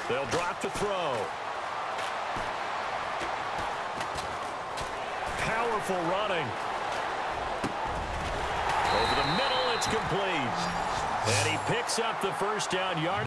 They'll drop to throw. Powerful running. Over the middle, it's complete. And he picks up the first down yard.